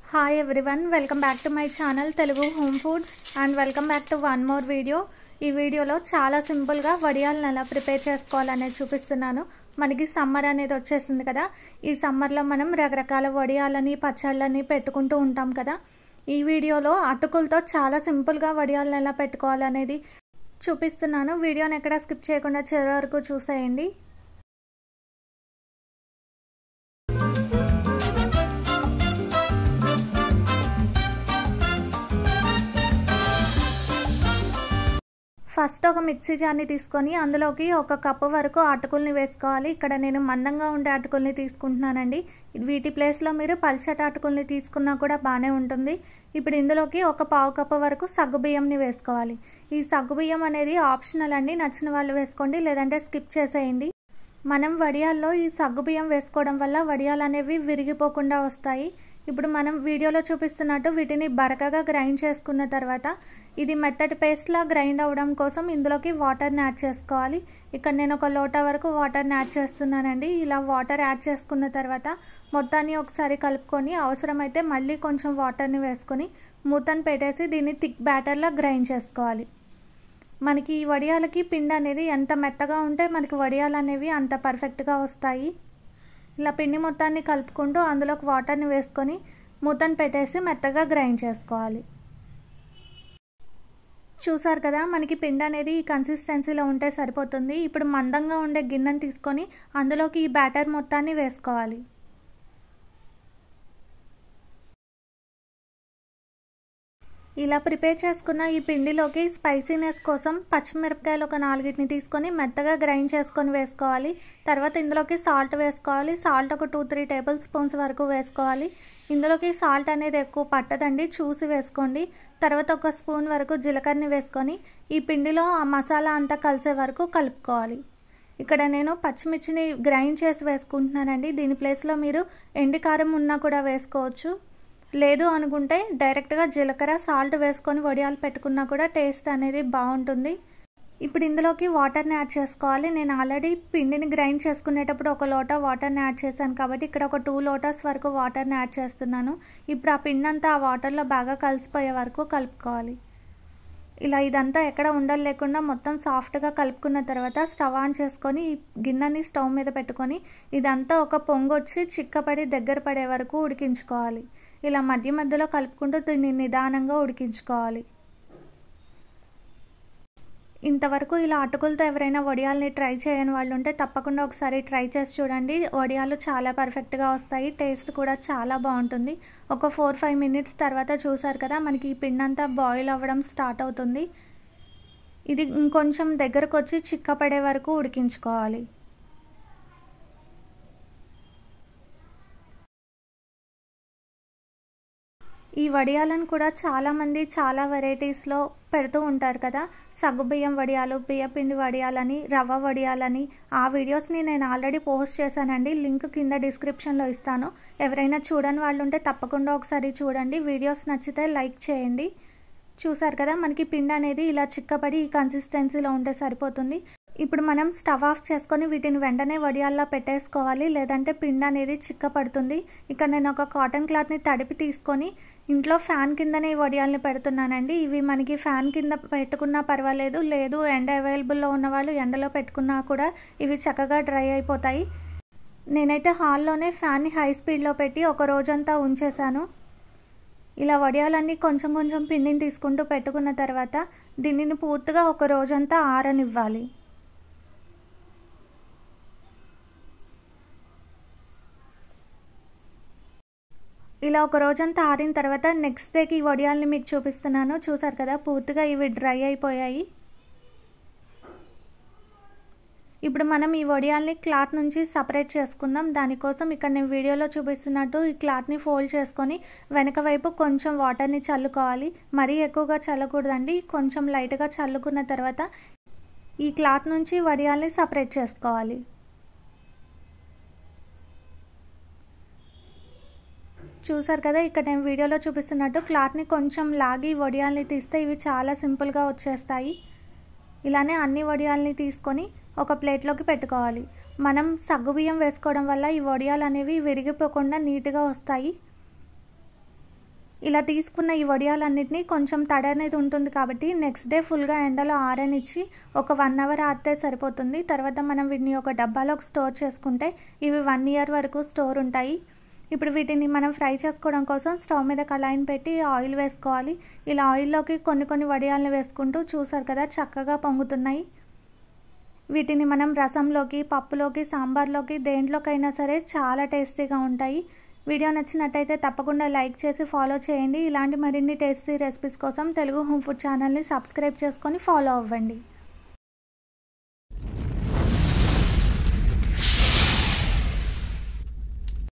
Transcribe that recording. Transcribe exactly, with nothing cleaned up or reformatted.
Hi everyone, welcome back to my channel Telugu Home Foods and welcome back to one more video. ఈ వీడియోలో చాలా simple గా వడియాలను ఎలా prepare చేసుకోవాలనేది చూపిస్తున్నాను. మనకి సమ్మర్ అనేది వచ్చేసింది కదా. ఈ సమ్మర్ లో మనం రకరకాల వడియాలని పచ్చళ్ళని పెట్టుకుంటూ ఉంటాం కదా. ఈ వీడియోలో అటుకులతో చాలా సింపుల్ గా వడియాలను ఎలా పెట్టుకోవాలనేది చూపిస్తున్నాను. వీడియోని ఎక్కడ స్కిప్ చేయకుండా చివరి వరకు చూసేయండి. ఫస్ట్ ఒక మిక్సీ జార్ని తీసుకొని అందులోకి ఒక కప్పు వరకు అటుకుల్ని వేసుకోవాలి. ఇక్కడ నేను మందంగా ఉండే అటుకుల్ని తీసుకుంటున్నానండి. వీటి ప్లేస్లో మీరు పల్చటి అటుకుల్ని తీసుకున్నా కూడా బాగానే ఉంటుంది. ఇప్పుడు ఇందులోకి ఒక పావు కప్పు వరకు సగ్గుబియ్యంని వేసుకోవాలి. ఈ సగ్గుబియ్యం అనేది ఆప్షనల్ అండి, నచ్చిన వాళ్ళు వేసుకోండి, లేదంటే స్కిప్ చేసేయండి. మనం వడియాల్లో ఈ సగ్గుబియ్యం వేసుకోవడం వల్ల వడియాలు అనేవి విరిగిపోకుండా వస్తాయి. ఇప్పుడు మనం వీడియోలో చూపిస్తున్నట్టు వీటిని బరకగా గ్రైండ్ చేసుకున్న తర్వాత ఇది మెత్తటి పేస్ట్లా గ్రైండ్ అవ్వడం కోసం ఇందులోకి వాటర్ని యాడ్ చేసుకోవాలి. ఇక్కడ నేను ఒక లోటా వరకు వాటర్ని యాడ్ చేస్తున్నానండి. ఇలా వాటర్ యాడ్ చేసుకున్న తర్వాత మొత్తాన్ని ఒకసారి కలుపుకొని అవసరమైతే మళ్ళీ కొంచెం వాటర్ని వేసుకొని మూతను పెట్టేసి దీన్ని థిక్ బ్యాటర్లా గ్రైండ్ చేసుకోవాలి. మనకి ఈ వడియాలకి పిండి అనేది ఎంత మెత్తగా ఉంటే మనకి వడియాలు అనేవి అంత పర్ఫెక్ట్గా వస్తాయి. ఇలా పిండి మొత్తాన్ని కలుపుకుంటూ అందులోకి వాటర్ని వేసుకొని మూతను పెట్టేసి మెత్తగా గ్రైండ్ చేసుకోవాలి. చూసారు కదా, మనకి పిండి అనేది ఈ కన్సిస్టెన్సీలో ఉంటే సరిపోతుంది. ఇప్పుడు మందంగా ఉండే గిన్నెని తీసుకొని అందులోకి ఈ బ్యాటర్ మొత్తాన్ని వేసుకోవాలి. ఇలా ప్రిపేర్ చేసుకున్న ఈ పిండిలోకి స్పైసీనెస్ కోసం పచ్చిమిరపకాయలు ఒక నాలుగిటిని తీసుకొని మెత్తగా గ్రైండ్ చేసుకొని వేసుకోవాలి. తర్వాత ఇందులోకి సాల్ట్ వేసుకోవాలి. సాల్ట్ ఒక టూ త్రీ టేబుల్ స్పూన్స్ వరకు వేసుకోవాలి. ఇందులోకి సాల్ట్ అనేది ఎక్కువ పట్టదండి, చూసి వేసుకోండి. తర్వాత ఒక స్పూన్ వరకు జీలకర్రని వేసుకొని ఈ పిండిలో ఆ మసాలా అంతా కలిసే వరకు కలుపుకోవాలి. ఇక్కడ నేను పచ్చిమిర్చిని గ్రైండ్ చేసి వేసుకుంటున్నానండి. దీని ప్లేస్లో మీరు ఎండి కారం ఉన్నా కూడా వేసుకోవచ్చు. లేదు అనుకుంటే డైరెక్ట్గా జీలకర్ర సాల్ట్ వేసుకొని వడియాలు పెట్టుకున్నా కూడా టేస్ట్ అనేది బాగుంటుంది. ఇప్పుడు ఇందులోకి వాటర్ని యాడ్ చేసుకోవాలి. నేను ఆల్రెడీ పిండిని గ్రైండ్ చేసుకునేటప్పుడు ఒక లోటా వాటర్ని యాడ్ చేశాను కాబట్టి ఇక్కడ ఒక టూ లోటాస్ వరకు వాటర్ని యాడ్ చేస్తున్నాను. ఇప్పుడు ఆ పిండి అంతా ఆ వాటర్లో బాగా కలిసిపోయే వరకు కలుపుకోవాలి. ఇలా ఇదంతా ఎక్కడ ఉండలు లేకుండా మొత్తం సాఫ్ట్గా కలుపుకున్న తర్వాత స్టవ్ ఆన్ చేసుకొని ఈ గిన్నెని స్టవ్ మీద పెట్టుకొని ఇదంతా ఒక పొంగొచ్చి చిక్కపడి దగ్గర పడే వరకు ఉడికించుకోవాలి. ఇలా మధ్య మధ్యలో కలుపుకుంటూ దీన్ని నిదానంగా ఉడికించుకోవాలి. ఇంతవరకు ఇలా అటుకులతో ఎవరైనా వడియాలని ట్రై చేయని వాళ్ళు ఉంటే తప్పకుండా ఒకసారి ట్రై చేసి చూడండి. వడియాలు చాలా పర్ఫెక్ట్గా వస్తాయి, టేస్ట్ కూడా చాలా బాగుంటుంది. ఒక ఫోర్ ఫైవ్ మినిట్స్ తర్వాత చూసారు కదా, మనకి ఈ పిండి అంతా బాయిల్ అవ్వడం స్టార్ట్ అవుతుంది. ఇది ఇంకొంచెం దగ్గరకు వచ్చి చిక్కపడే వరకు ఉడికించుకోవాలి. ఈ వడియాలను కూడా చాలామంది చాలా వెరైటీస్లో పెడుతూ ఉంటారు కదా. సగ్గుబియ్యం వడియాలు, బియ్యపిండి వడియాలని, రవ్వ వడియాలని, ఆ వీడియోస్ని నేను ఆల్రెడీ పోస్ట్ చేశానండి. లింక్ కింద డిస్క్రిప్షన్లో ఇస్తాను. ఎవరైనా చూడని వాళ్ళు ఉంటే తప్పకుండా ఒకసారి చూడండి. వీడియోస్ నచ్చితే లైక్ చేయండి. చూసారు కదా, మనకి పిండి అనేది ఇలా చిక్కపడి ఈ కన్సిస్టెన్సీలో ఉంటే సరిపోతుంది. ఇప్పుడు మనం స్టవ్ ఆఫ్ చేసుకొని వీటిని వెంటనే వడియాల్లో పెట్టేసుకోవాలి, లేదంటే పిండి అనేది చిక్కపడుతుంది. ఇక్కడ నేను ఒక కాటన్ క్లాత్ని తడిపి తీసుకొని ఇంట్లో ఫ్యాన్ కిందనే ఈ వడియాలని పెడుతున్నానండి. ఇవి మనకి ఫ్యాన్ కింద పెట్టుకున్నా పర్వాలేదు, లేదు ఎండ అవైలబుల్లో ఉన్న వాళ్ళు ఎండలో పెట్టుకున్నా కూడా ఇవి చక్కగా డ్రై అయిపోతాయి. నేనైతే హాల్లోనే ఫ్యాన్ని హై స్పీడ్లో పెట్టి ఒక రోజంతా ఉంచేశాను. ఇలా వడియాలన్నీ కొంచెం కొంచెం పిండిని తీసుకుంటూ పెట్టుకున్న తర్వాత దీనిని పూర్తిగా ఒక రోజంతా ఆరనివ్వాలి. ఇలా ఒక రోజంతా ఆరిన తర్వాత నెక్స్ట్ డేకి ఈ వడియాలని మీకు చూపిస్తున్నాను. చూసారు కదా, పూర్తిగా ఇవి డ్రై అయిపోయాయి. ఇప్పుడు మనం ఈ వడియాల్ని క్లాత్ నుంచి సపరేట్ చేసుకుందాం. దానికోసం ఇక్కడ నేను వీడియోలో చూపిస్తున్నట్టు ఈ క్లాత్ని ఫోల్డ్ చేసుకొని వెనక వైపు కొంచెం వాటర్ని చల్లుకోవాలి. మరీ ఎక్కువగా చల్లకూడదండి, కొంచెం లైట్గా చల్లుకున్న తర్వాత ఈ క్లాత్ నుంచి వడియాల్ని సపరేట్ చేసుకోవాలి. చూసారు కదా, ఇక్కడ నేను వీడియోలో చూపిస్తున్నట్టు క్లాత్ని కొంచెం లాగి వడియాల్ని తీస్తే ఇవి చాలా సింపుల్గా వచ్చేస్తాయి. ఇలానే అన్ని వడియాల్ని తీసుకొని ఒక ప్లేట్లోకి పెట్టుకోవాలి. మనం సగ్గుబియ్యం వేసుకోవడం వల్ల ఈ వడియాలు అనేవి విరిగిపోకుండా నీట్గా వస్తాయి. ఇలా తీసుకున్న ఈ వడియాలన్నిటినీ కొంచెం తడి అనేది ఉంటుంది కాబట్టి నెక్స్ట్ డే ఫుల్గా ఎండలో ఆరనిచ్చి ఒక వన్ అవర్ ఆరితే సరిపోతుంది. తర్వాత మనం వీటిని ఒక డబ్బాలోకి స్టోర్ చేసుకుంటే ఇవి వన్ ఇయర్ వరకు స్టోర్ ఉంటాయి. ఇప్పుడు వీటిని మనం ఫ్రై చేసుకోవడం కోసం స్టవ్ మీద కళాయిని పెట్టి ఆయిల్ వేసుకోవాలి. ఇలా ఆయిల్లోకి కొన్ని కొన్ని వడియాలను వేసుకుంటూ చూసారు కదా చక్కగా పొంగుతున్నాయి. వీటిని మనం రసంలోకి, పప్పులోకి, సాంబార్లోకి దేంట్లోకైనా సరే చాలా టేస్టీగా ఉంటాయి. వీడియో నచ్చినట్టయితే తప్పకుండా లైక్ చేసి ఫాలో చేయండి. ఇలాంటి మరిన్ని టేస్టీ రెసిపీస్ కోసం తెలుగు హోమ్ ఫుడ్ ఛానల్ని సబ్స్క్రైబ్ చేసుకొని ఫాలో అవ్వండి.